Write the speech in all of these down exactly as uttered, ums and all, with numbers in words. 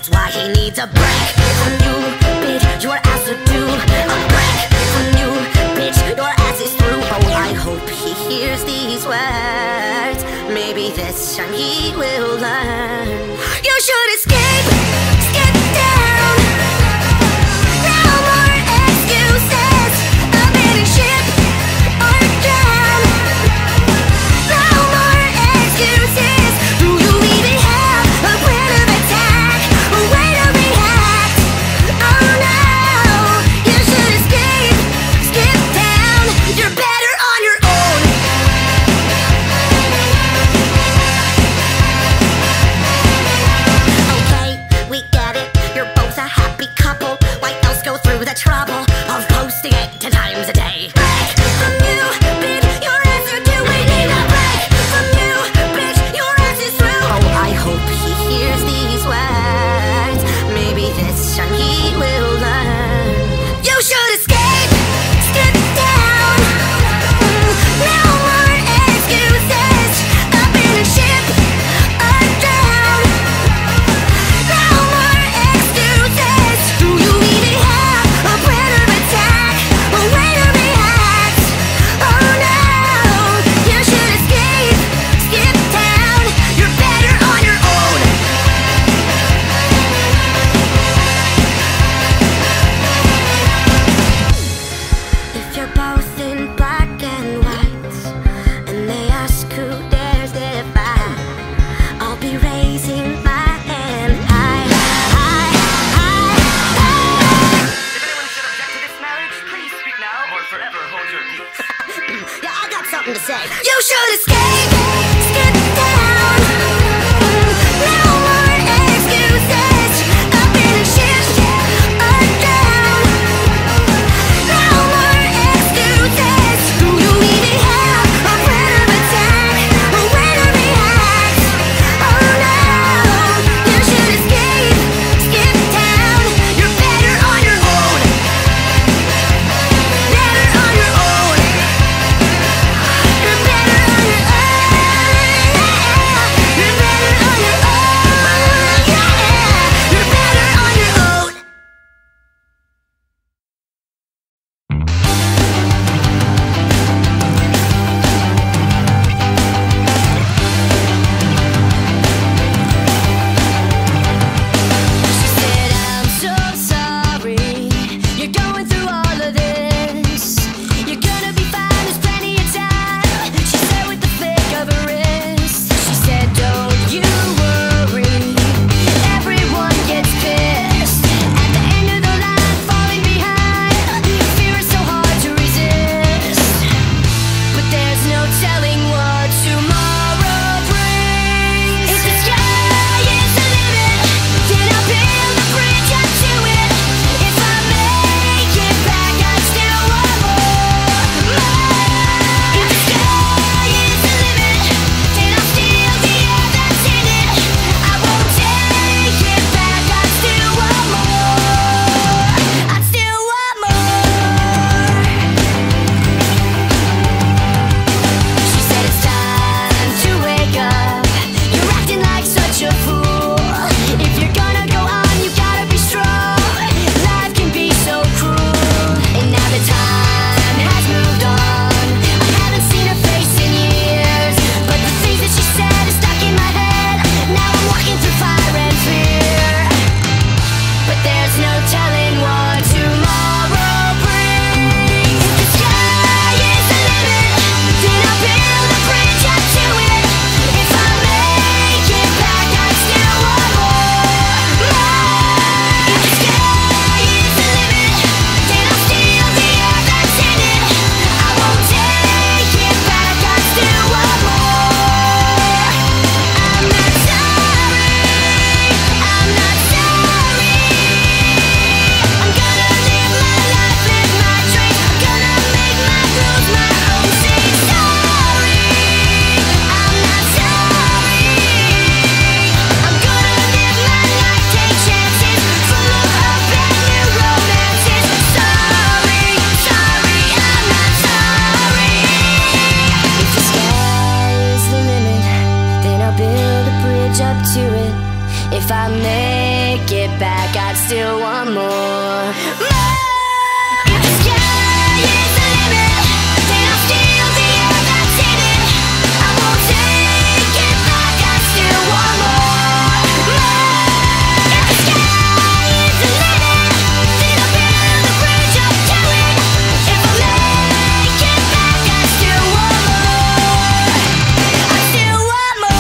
That's why he needs a break from you, bitch. Your ass to do a break from you, bitch. Your ass is through. Oh, I hope he hears these words. Maybe this time he will learn. You should escape, skip down. No more excuses. Abandon ship or drown. No more excuses. Do you even have a plan of attack? A way to react? Oh no, you should escape, skip down. You're better on your own. Okay, we still want more. More. If the sky is the limit, then I'll steal the air that's in it. I won't take it back, I still want more. More. If the sky is the limit, then I'll build the bridge up to it. If I make it back, I still want more. I still want more.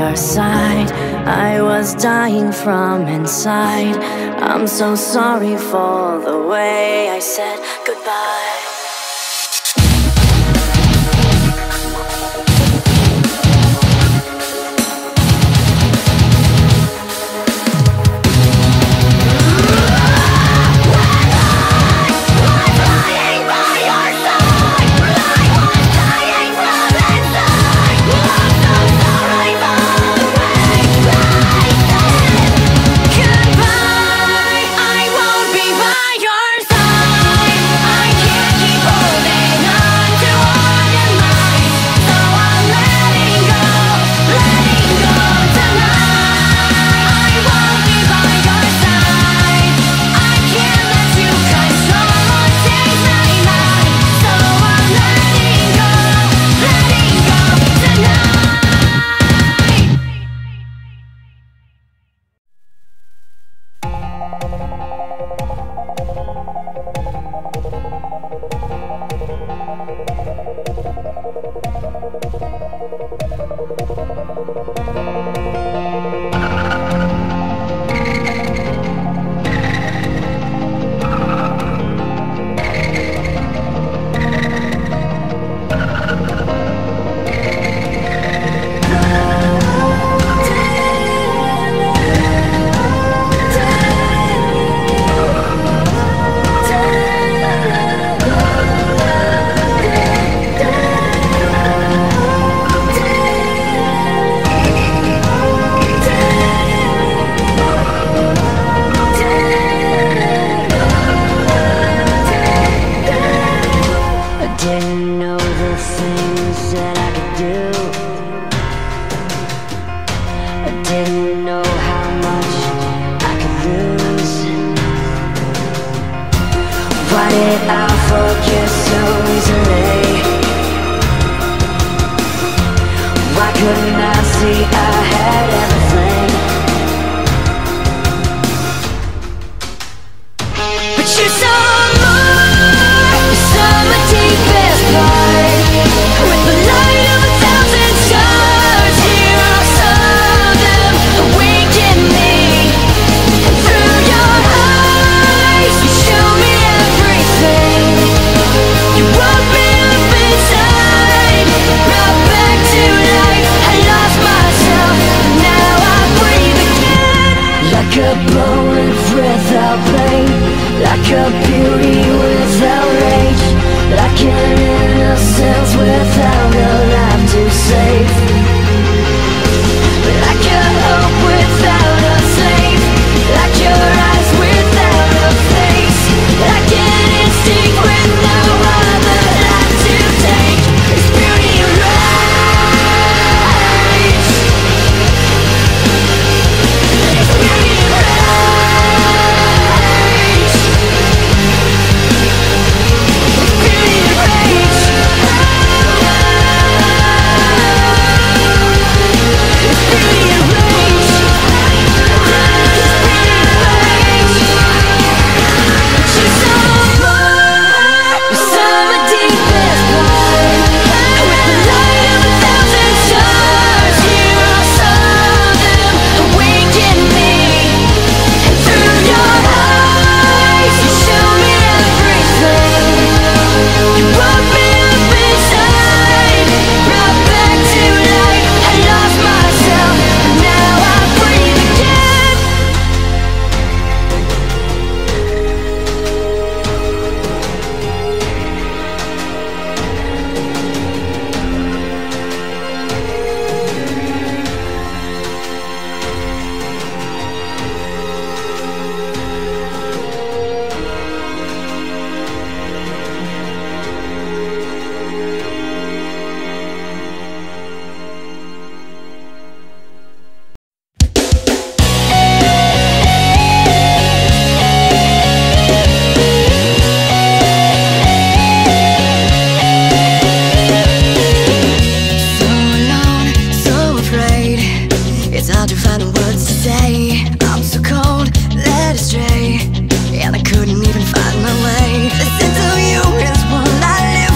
your side. I was dying from inside. I'm so sorry for the way I said goodbye.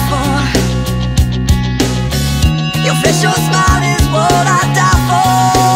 Your smile is what I die for.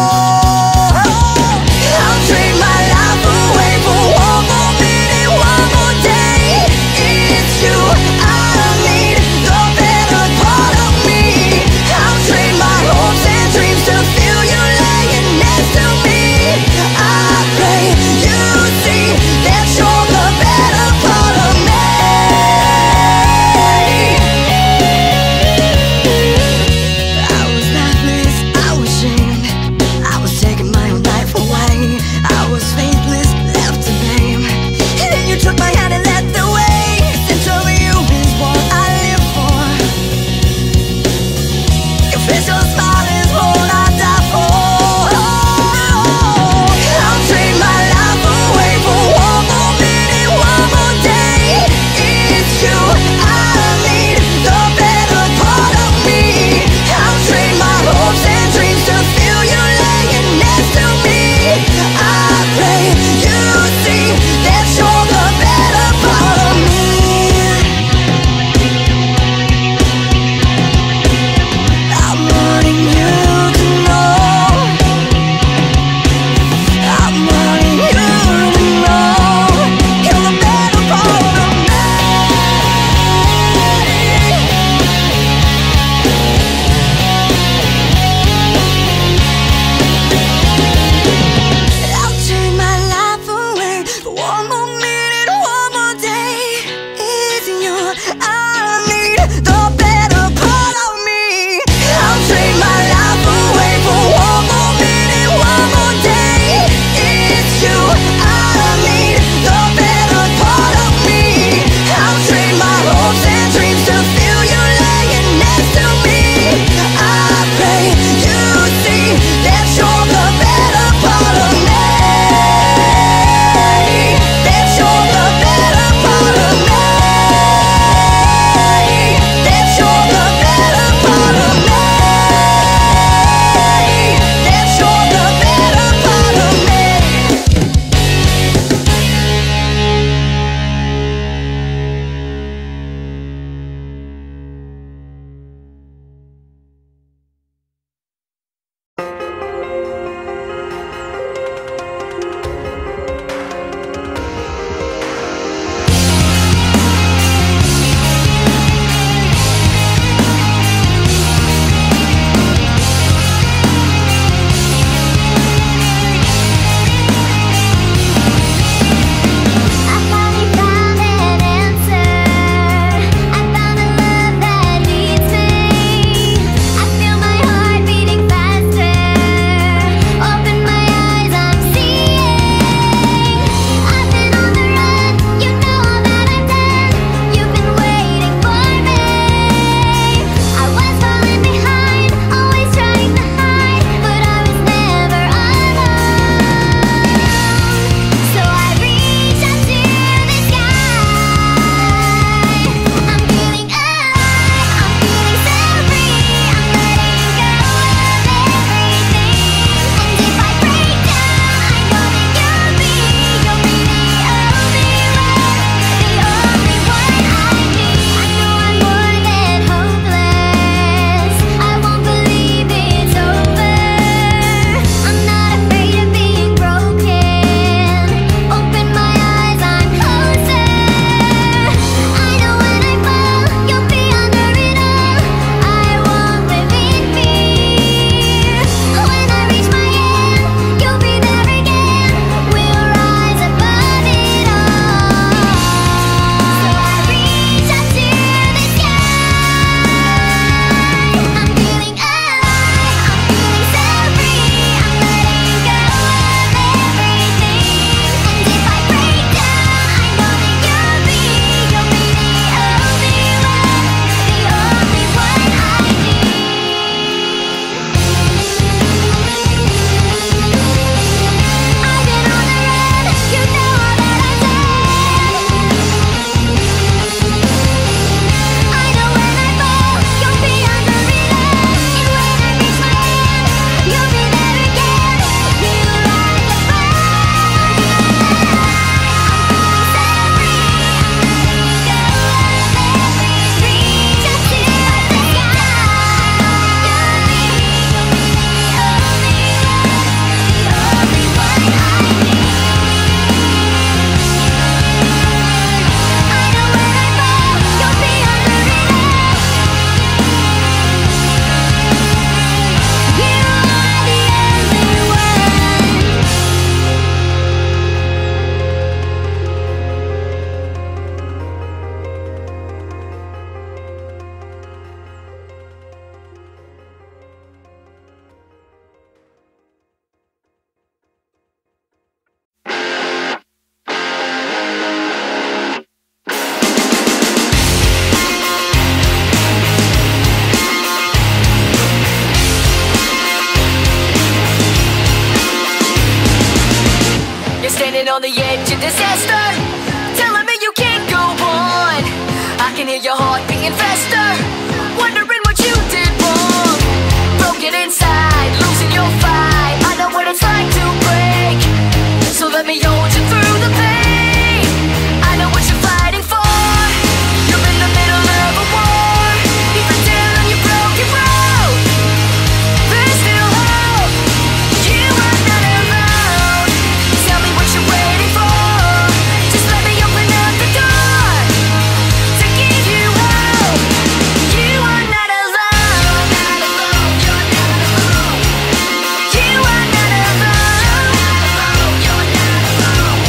on the edge of disaster, telling me you can't go on. I can hear your heart beating faster, wondering what you did wrong. Broken inside, losing your fight. I know what it's like to break, so let me hold you through the pain. I know what you're fighting for. You're in the middle of a war. Even down on your broken road, there's still hope. You are not alone. Tell me what you're waiting for. Just let me open up the door to give you hope. You are not alone. You're not alone. You are not alone. You're not alone.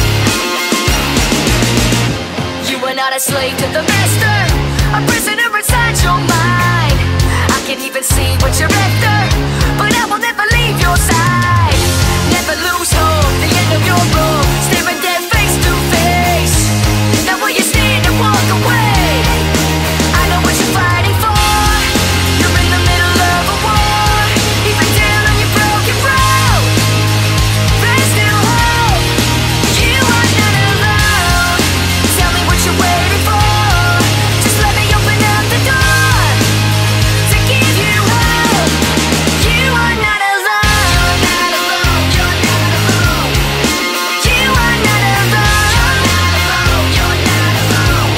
You are not a slave to the master, a prisoner inside your mind. I can even see what you're after, but I will never leave your side. Never lose hope, the end of your rope, staring dead face to face. Now will you stand and walk away? I know what you're fighting for. You're in the middle of a war. Even down on your broken road, there's still hope. You are not alone. Tell me what you're waiting for. Just let me open up the door to give you hope. You are not alone. You're not alone. You are not alone. You're not alone.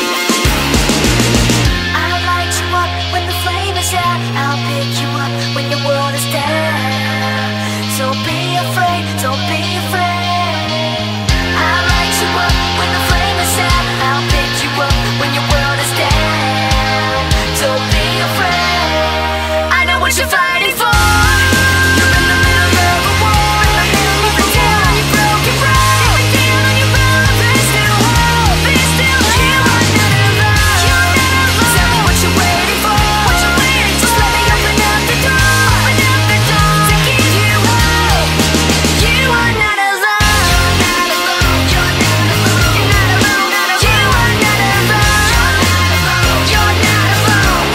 I'll light you up when the flame is out. I'll pick you up when your world is down. So be afraid, don't be afraid. I'll light you up when the flame is out. I'll pick you up when your world is down. Don't be afraid. I know what you're fighting for. You're in the middle of a war. Even down on your broken road. Even down on your road. There's still hope. There's still hope. You are not alone. You're not alone. Tell me what you're waiting for. What you're waiting for. Just let me open up the door. Open up the door to give you hope. You are not alone. You're not alone. You're not alone. You're not alone. You are not alone. You're not alone.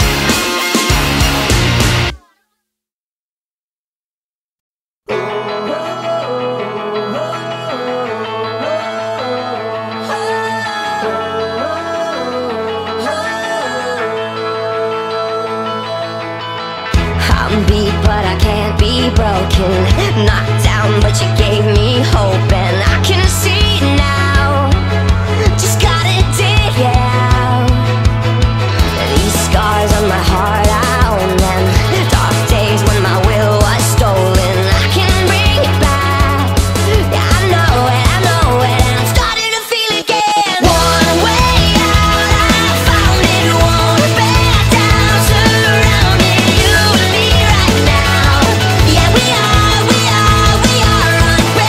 I'm beat, but I can't be broken. Knocked down, but you gave me hope, and I can see now. Just gotta dig it out. These scars on my heart, I own them. Dark days when my will was stolen, I can bring it back. Yeah, I know it, I know it, and I'm starting to feel again. One way out, I found it. Won't back down, surrounded you and me right now. Yeah, we are, we are, we are unbreakable.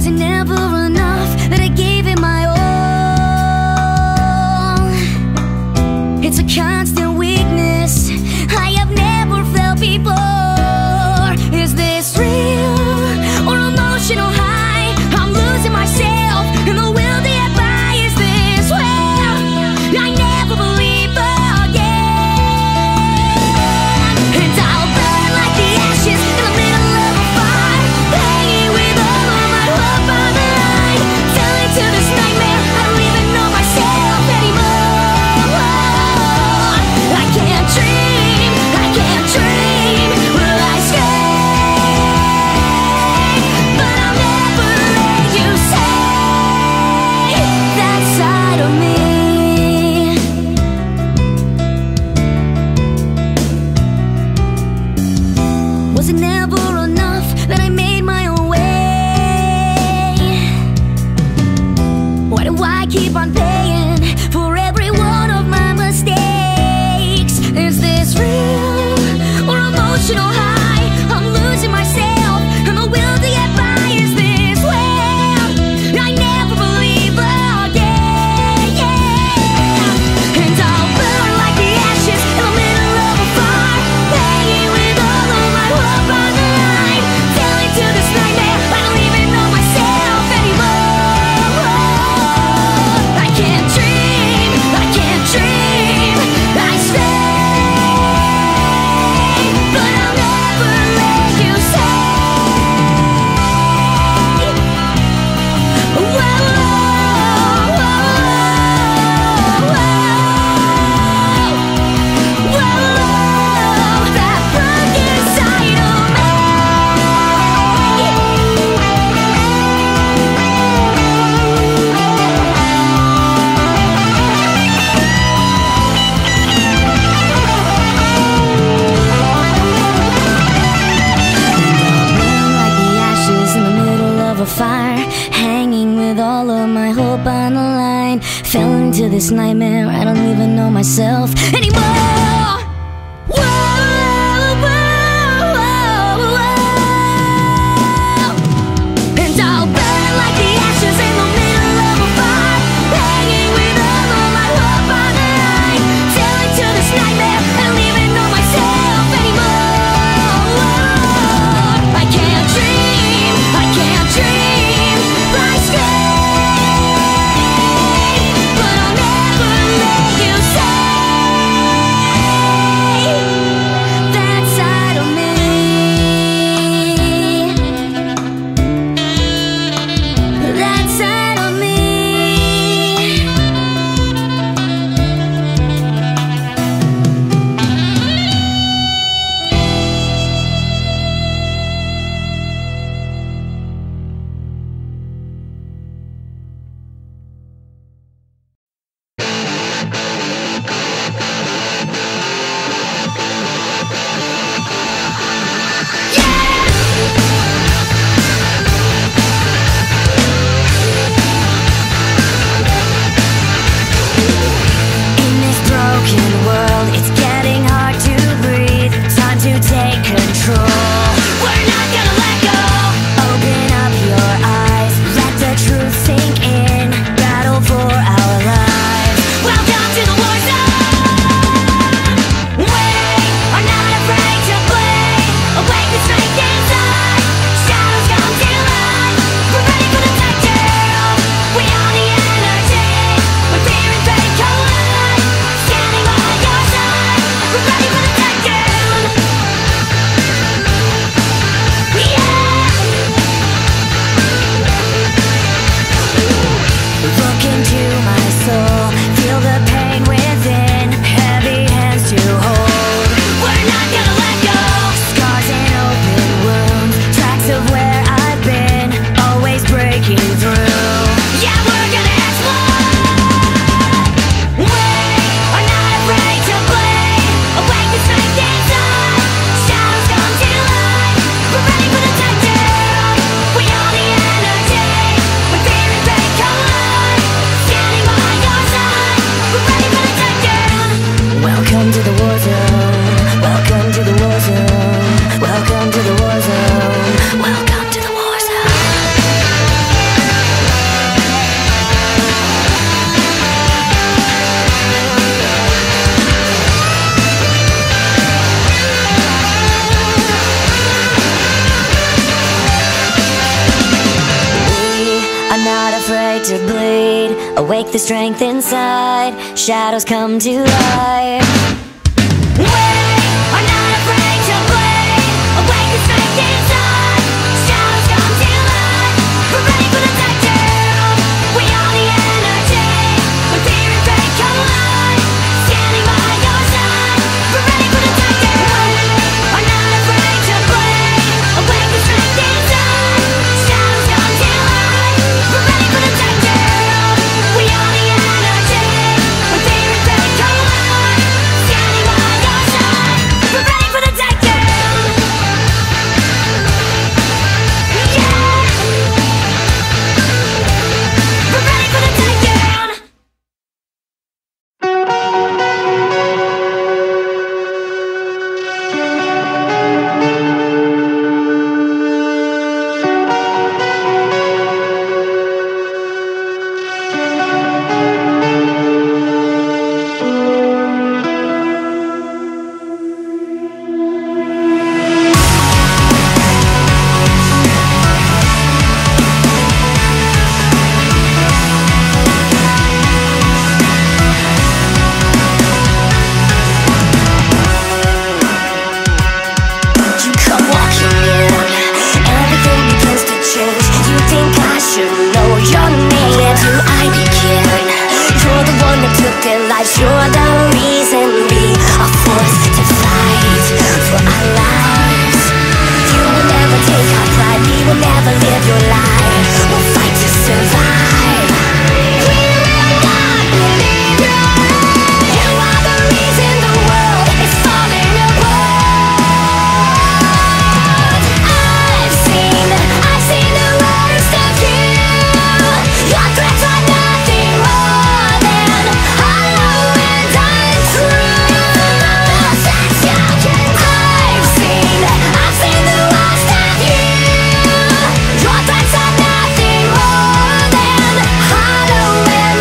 Was it never enough that I gave it my all? It's a constant weakness I have never felt before. Is this real or emotional high? I'm losing myself in the will to get by. Is this well? I never believe again. And I'll burn like the ashes in the middle of a fire, hanging with all of my hope on the line. Fell into this nightmare, I don't even know myself anymore. I can't dream, I can't dream. Will I stay? But I'll never let you say that side of me. Was it never enough that I made my own way? Why do I keep on paying for every one of my mistakes? Is this real or emotional high? I'm losing myself and the will to get by. Is this well? I never believe again. And I'll burn like the ashes in the middle of a fire, hanging with all of my hope on the line. Fell into this nightmare, I don't even know myself anymore. I can't dream, I can't dream. I stay, but I'll never let you say. Whoa, whoa, whoa, whoa, that broken side of me. Like the ashes in the middle of a fire, hanging with all of my hope on the line. Fell into this nightmare, I don't even know myself anymore. Whoa, whoa, whoa, whoa. And I'll burn like the ashes in the middle of a fire, hanging with all of my hope on the line. Fell into this nightmare, I don't even know myself anymore. I can't dream, I can't dream. I stay, but I'll never let you say Awake the strength inside, shadows come to life. We are not afraid to play. Awake the strength inside, shadows come to life. We're ready for the takedown. We are the energy. When fear and faith collide, standing by your side. We're ready for the takedown. We are not afraid to play. Awake the strength inside, shadows come to life. We're ready for the takedown. We are the energy. When fear and faith collide, standing by your side. We're ready for the takedown. Yeah. We're ready for the takedown. You come walking in, everything begins to change. You think I should know your name. Where do I begin? You're the one that took their lives. You're the reason we are forced to fight for our lives. You will never take our pride. We will never live your life. We'll fight to survive. We will not believe you. You are the reason the world is falling apart. I've seen, I've seen the worst of you. Your threats are nothing more than hollow and untrue. I've seen, I've seen the worst of you. Your threats are nothing more than hollow and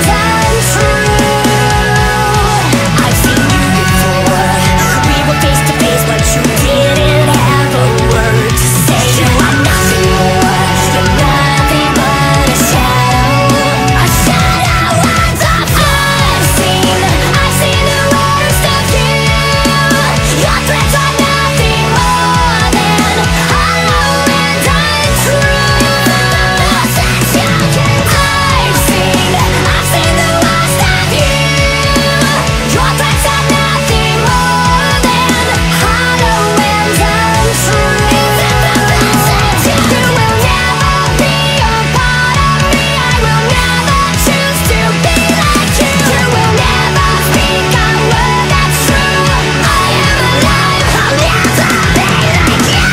untrue. I've seen you before. We were face to face, but you didn't have a word to say. You are nothing more. You're nothing but a shadow. A shadow and a I've seen, I've seen the worst of you. Your threats are nothing more than hollow and untrue. I've seen, I've seen the worst of you. Your threats are nothing more than hollow and untrue. You will never be a part of me. I will never choose to be like you. You will never speak a word that's true. I am alive. I'll never be like you.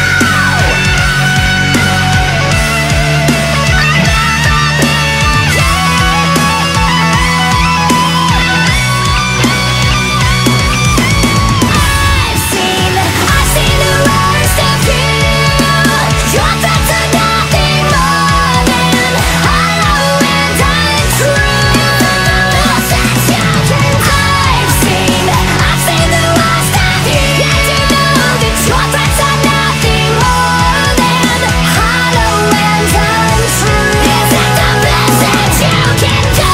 I've seen, I've seen the worst of you. Your threats are nothing more than hollow and untrue. I've seen, I've seen the worst of you. Yet you know that your threats are nothing more than hollow and untrue. Is it the best that you can do?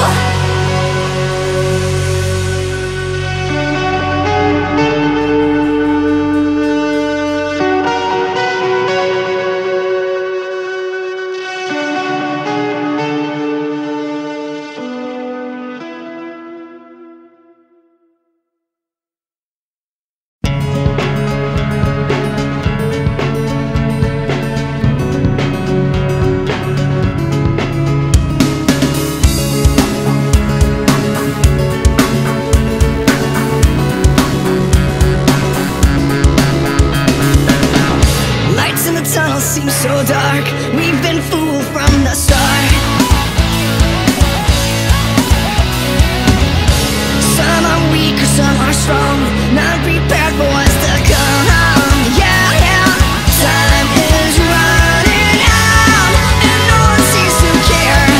Lights in the tunnel seem so dark. We've been fooled from the start. Some are weak or some are strong, not prepared for what's to come. Yeah, yeah. Time is running out, and no one seems to care.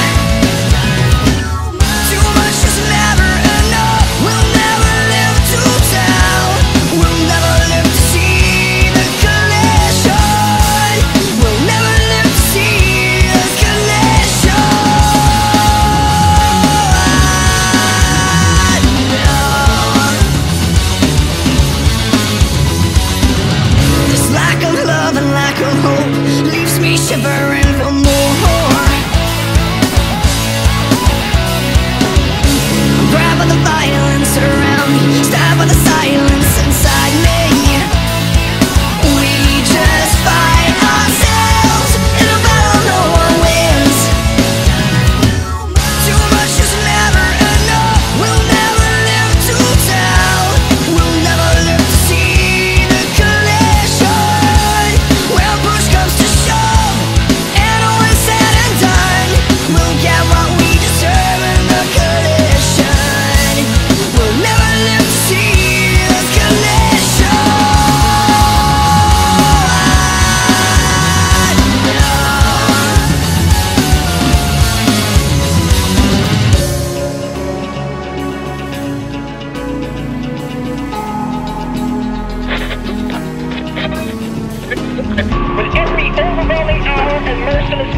Too much is never enough. We'll never live to tell. We'll never live to see the collision. We'll never live to see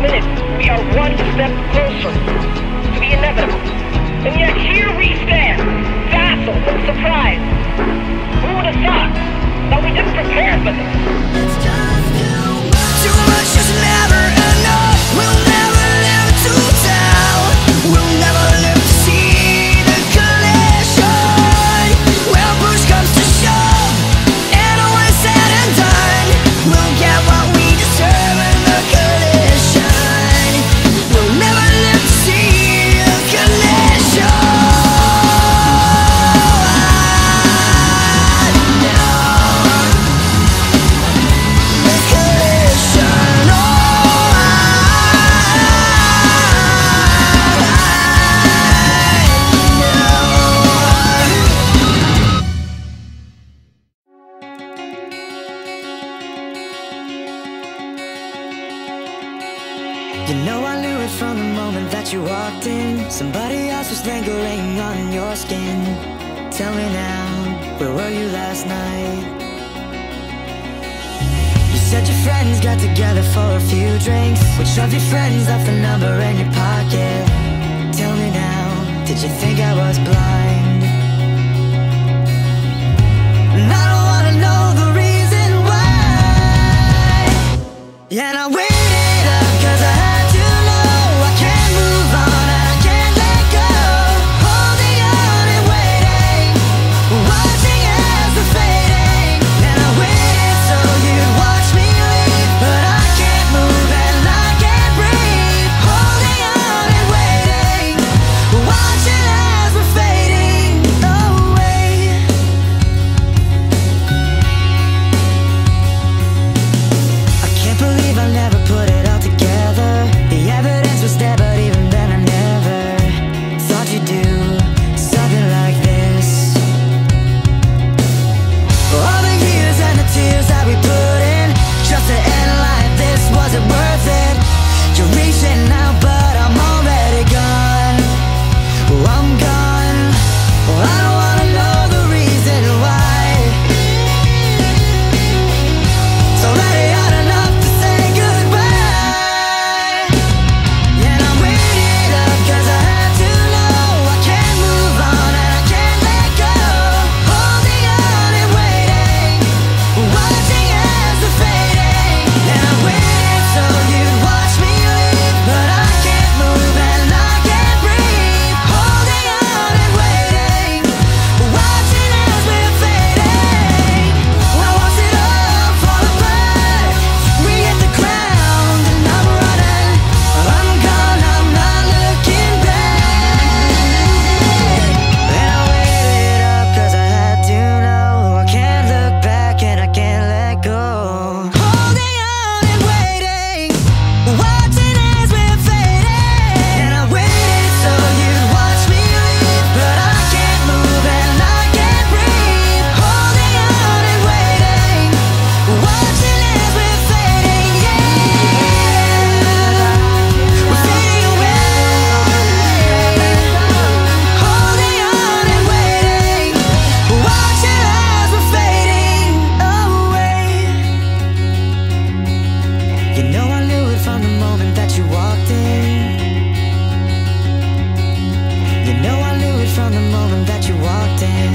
minute, we are one step closer to the inevitable. And yet here we stand, dazzled and surprised. Who would have thought that we didn't prepare for this? It's just too much. Too much is never enough. We'll never live to tell. We'll never live to see the collision. When push comes to shove, and all is said and done, we'll get what we deserve in the collision. We'll never live to see the collision. You know I knew it from the moment that you walked in. Somebody else was lingering on your skin. Tell me now, where were you last night? You said your friends got together for a few drinks. Which of your friends left the number in your pocket? Tell me now, did you think I was blind? And I don't wanna know the reason why. And I waited up cause I had to know I can't move on and I can't let go. Holding on and waiting, watching as we're fading. And I waited so you'd watch me leave, but I can't move and I can't breathe. Holding on and waiting, watching as we're fading away. I can't believe I never put it all together. The evidence was there, but even then I never thought you'd do something like this. All the years and the tears that we put in, just to end like this, was it worth it? You're reaching out, but I'm already gone. Oh, I'm gone. Oh, I don't wanna know the reason why. It's already hard enough to say goodbye. And I waited up cause I had to know I can't move on and I can't let go. Holding on and waiting, watching as we're fading. And I waited so you'd watch me leave, but I can't move and I can't breathe. Holding on and waiting, watching as we're fading. Now watch it all fall apart. We hit the ground and I'm running. I'm gone, I'm not looking back. And I waited up cause I had to know I can't look back and I can't let go. Holding on and waiting, watching as we're fading. And I waited so you'd watch me leave, but I can't move and I can't breathe. Holding on and waiting, watching as we're fading, yeah. We're fading away. Holding on and waiting, watching as we're fading away. You know I knew it from the moment that you walked in. You know I knew it from the moment that you walked in.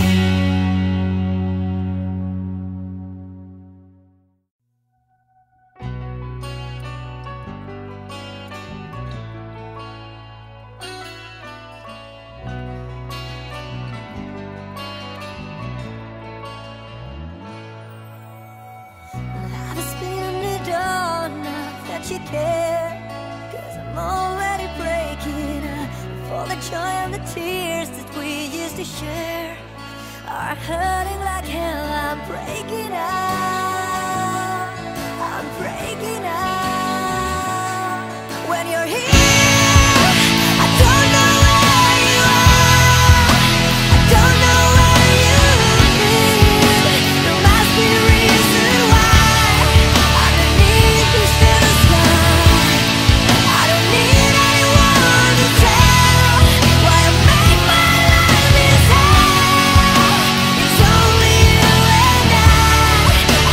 I've spinning it all enough that you care. Cause I'm already breaking up. For the joy and the tears that we used to share are hurting like hell. I'm breaking out. I'm breaking out. When you're here, I don't know where you are. I don't know where you've been. There must be a reason why underneath this still sky. I don't need anyone to tell why I make my life this hell. It's only you and I.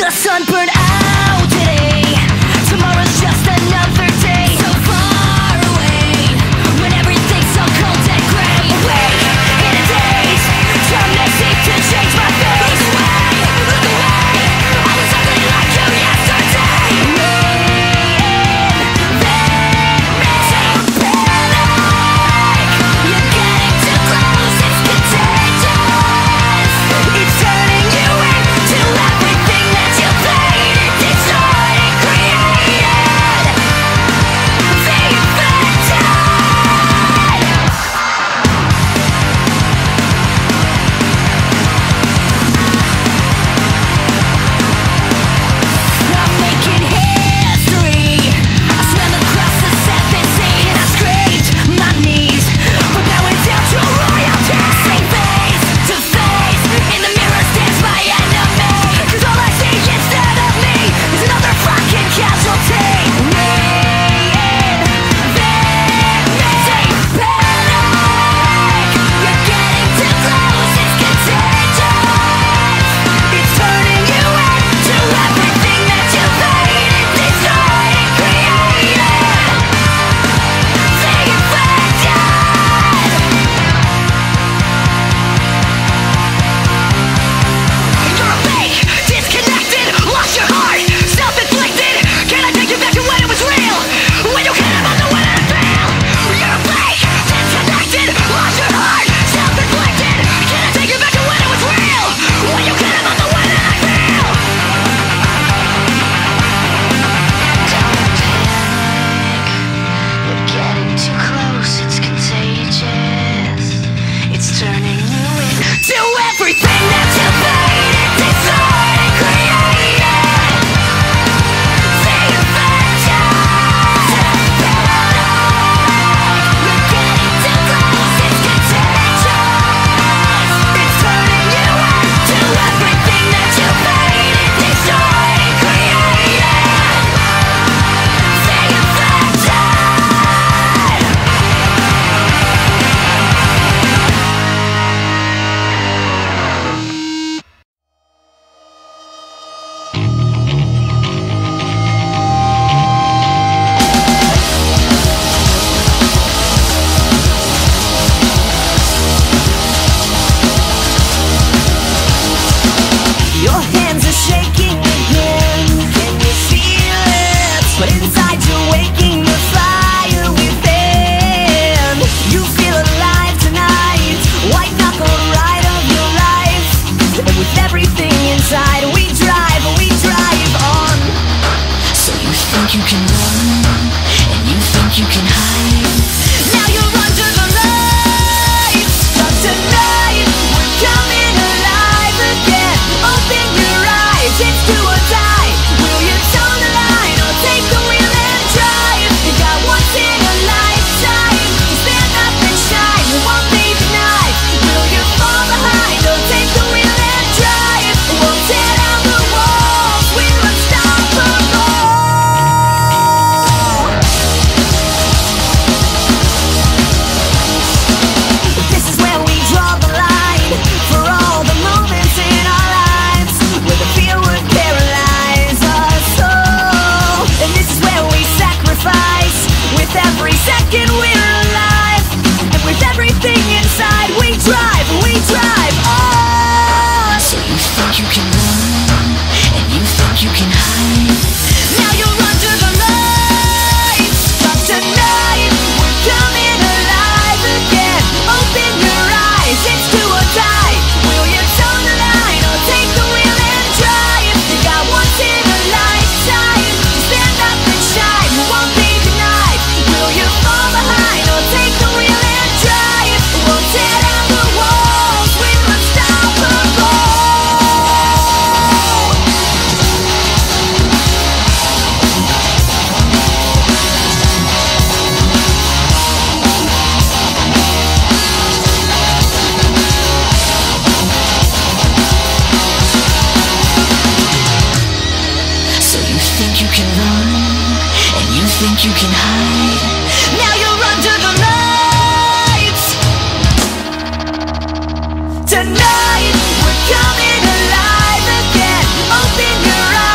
The sun burned out today. Tomorrow's just another day. So far away, when everything's so cold and gray. Awake in a daze, time that seemed to change my face. Look away, look away, I was ugly like you yesterday. Me and them makes you panic. You're getting too close, it's contagious. It's turning you into everything that you played, destroyed and created. The infected. I'm making history. I swam across the seven seas and I scraped my knees, but now it's down to royalty. See face to face, in the mirror stands my enemy. 'Cause all I see instead of me is another fucking casualty. Me and them makes you panic. You're getting too close, it's contagious. It's turning you into everything that you hated, destroyed and created. The infected. You're a fake, disconnected, lost your heart, self-inflicted. Can I take you back to when it was real? When you cared about the way I feel. You're a fake, disconnected, lost your heart, self-inflicted. Can I take you back to when it was real? When you cared about the way that I feel. You're getting too close, it's contagious. It's turning you into everything that you hated, destroyed and created. The infected. You're getting too close, it's contagious. It's turning you into everything that you hated, destroyed and created. The infected. Your hands are shaking again. Can you feel it? But inside you're waking the fire within. You feel alive tonight. White knuckle ride of your life. And with everything inside, we drive, we drive on. So you think you can run, and you think you can hide. Now you're under the lights. But tonight we're coming alive again. Open your eyes, it's do or die. Will you toe the line or take the wheel and drive? You got once in a lifetime to stand up and shine. You won't be denied. Will you fall behind or take the wheel and drive? We'll tear down the walls, we're unstoppable. This is where we draw the line for all the moments in our lives where the fear would paralyze our soul. And this is where we sacrifice with every second we're alive. And with everything inside, we drive, we drive on. So you think you can run, and you think you can hide. Now you're under the lights. But tonight we're coming alive again. Open your eyes, it's do or die. Will you toe the line or take the wheel and drive? You got once in a lifetime to stand up and shine. You won't be denied. Will you fall behind or take the wheel and drive? We'll tear down the walls, we're unstoppable. So you think you can run, and you think you can hide. Now you're under the lights. Tonight we're coming alive again. Open your eyes.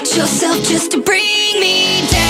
yourself just to bring me down.